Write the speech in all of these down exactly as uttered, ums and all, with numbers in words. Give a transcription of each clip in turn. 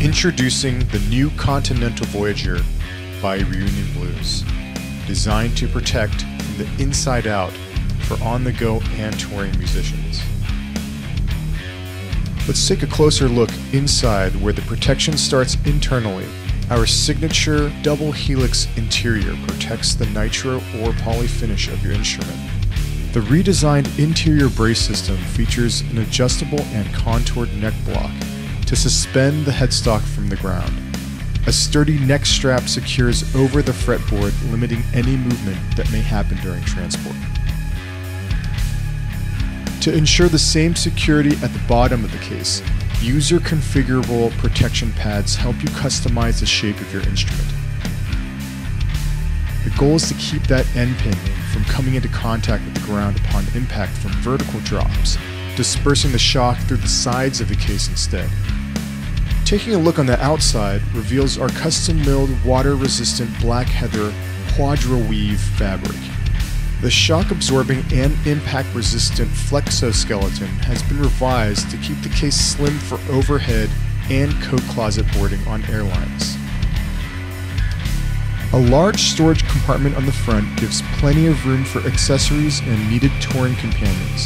Introducing the new Continental Voyager by Reunion Blues, designed to protect from the inside out for on-the-go and touring musicians. Let's take a closer look inside where the protection starts internally. Our signature double helix interior protects the nitro or poly finish of your instrument. The redesigned interior brace system features an adjustable and contoured neck block to suspend the headstock from the ground. A sturdy neck strap secures over the fretboard, limiting any movement that may happen during transport. To ensure the same security at the bottom of the case, user-configurable protection pads help you customize the shape of your instrument. The goal is to keep that endpin from coming into contact with the ground upon impact from vertical drops, dispersing the shock through the sides of the case instead. Taking a look on the outside reveals our custom-milled water-resistant black heather quadra weave fabric. The shock-absorbing and impact-resistant Flexoskeleton has been revised to keep the case slim for overhead and coat closet boarding on airlines. A large storage compartment on the front gives plenty of room for accessories and needed touring companions.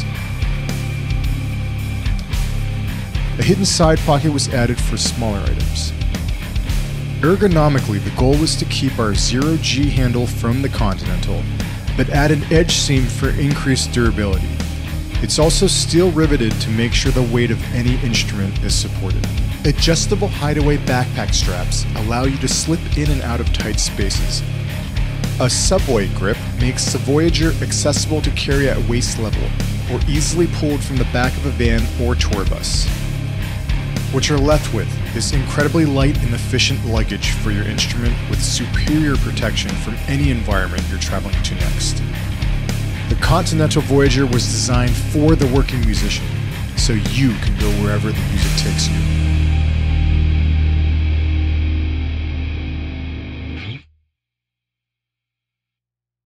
A hidden side pocket was added for smaller items. Ergonomically, the goal was to keep our zero G handle from the Continental, but add an edge seam for increased durability. It's also steel riveted to make sure the weight of any instrument is supported. Adjustable hideaway backpack straps allow you to slip in and out of tight spaces. A subway grip makes the Voyager accessible to carry at waist level, or easily pulled from the back of a van or tour bus. What you're left with is incredibly light and efficient luggage for your instrument with superior protection from any environment you're traveling to next. The Continental Voyager was designed for the working musician, so you can go wherever the music takes you.